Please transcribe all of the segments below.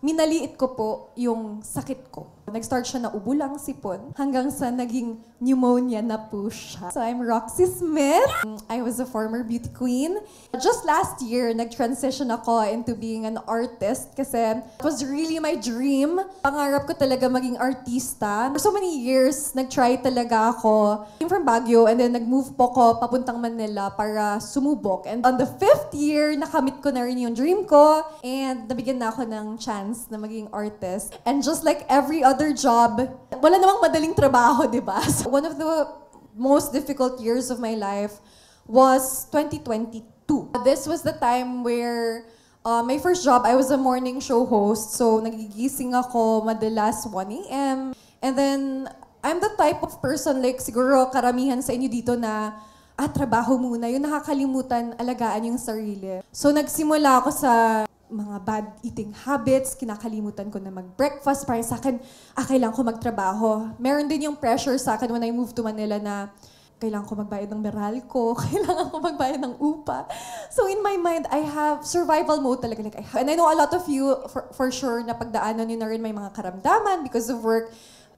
minaliit ko po yung sakit ko. Nag-start siya na ubo lang, sipon, hanggang sa naging pneumonia na po siya. So I'm Roxy Smith. I was a former beauty queen. Just last year, nag-transition ako into being an artist kasi it was really my dream. Pangarap ko talaga maging artista. For so many years, nag-try talaga ako. Came from Baguio and then nag-move po ko papuntang Manila para sumubok. And on the 5th year, nakamit ko na rin yung dream ko and nabigyan na ako ng chance na maging artist. And just like every other job, wala namang madaling trabaho, di ba? So one of the most difficult years of my life was 2022. This was the time where my first job, I was a morning show host. So nagigising ako madalas 1 a.m. And then I'm the type of person, like siguro karamihan sa inyo dito na trabaho muna, yung nakakalimutan alagaan yung sarili. So nagsimula ako sa mga bad eating habits, kinakalimutan ko na mag-breakfast. Para sa akin, kailangan ko magtrabaho. Meron din yung pressure sa akin when I moved to Manila na kailangan ko magbayad ng Meralco, kailangan ko magbayad ng upa. So in my mind, I have survival mode talaga. Like, and I know a lot of you, for sure, na pagdaanan nyo na rin may mga karamdaman because of work.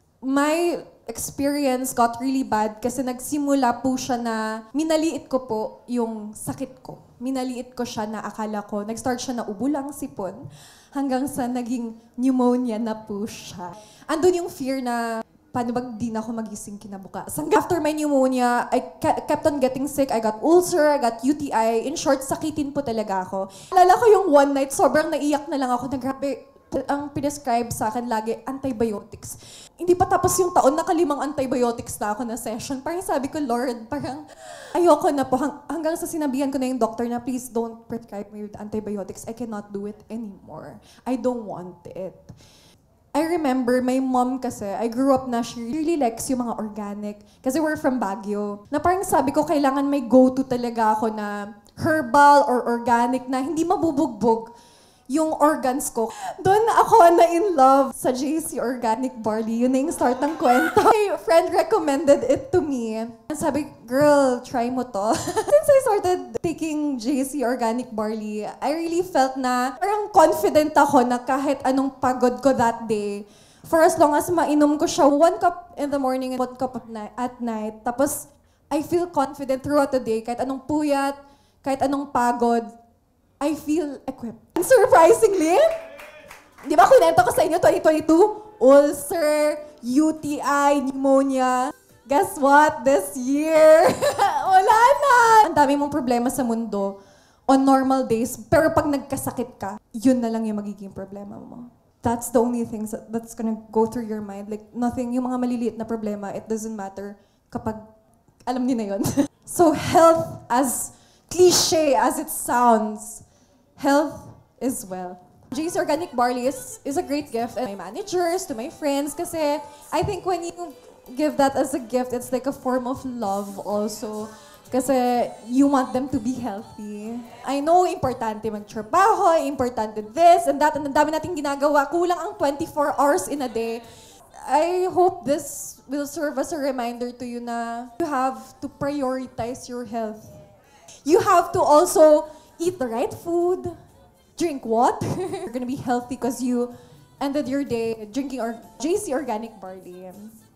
My experience got really bad kasi nagsimula po siya na minaliit ko po yung sakit ko. Minaliit ko siya na akala ko, nag-start siya na ubo lang, sipon, hanggang sa naging pneumonia na po siya. Andun yung fear na, paano ba di na ako magising kinabukasan? After my pneumonia, I kept on getting sick. I got ulcer, I got UTI. In short, sakitin po talaga ako. Alala ko yung one night, sobrang naiyak na lang ako na grabe. Ang pinescribe sa akin lagi, antibiotics. Hindi pa tapos yung taon, nakalimang antibiotics na ako na session. Parang sabi ko, Lord, parang ayoko na po. Hanggang sa sinabihan ko na yung doctor na, please don't prescribe me with antibiotics. I cannot do it anymore. I don't want it. I remember, my mom kasi, I grew up na she really likes yung mga organic. Kasi we're from Baguio. Na parang sabi ko, kailangan may go-to talaga ako na herbal or organic na hindi mabubugbog yung organs ko. Doon ako na in love sa JC Organic Barley. Yun na yung start ng kwento. My friend recommended it to me. Sabi, girl, try mo to. Since I started taking JC Organic Barley, I really felt na parang confident ako na kahit anong pagod ko that day, for as long as mainom ko siya, 1 cup in the morning and 1 cup at night. Tapos, I feel confident throughout the day. Kahit anong puyat, kahit anong pagod, I feel equipped. And surprisingly, di ba kunento ko sa inyo 2022? Ulcer, UTI, pneumonia. Guess what? This year, wala na! Ang dami mong problema sa mundo on normal days, pero pag nagkasakit ka, yun na lang yung magiging problema mo. That's the only things that's gonna go through your mind. Like nothing, yung mga maliliit na problema, it doesn't matter kapag alam niyo na yun. So health, as cliche as it sounds, health is wealth. JC Organic Barley is a great gift to my managers, to my friends, kasi I think when you give that as a gift, it's like a form of love also. Kasi you want them to be healthy. I know, importante magtrabaho, importante this and that, and ang dami nating ginagawa. Kulang ang 24 hours in a day. I hope this will serve as a reminder to you na you have to prioritize your health. You have to also eat the right food, drink water. You're gonna be healthy because you ended your day drinking JC Organic Barley.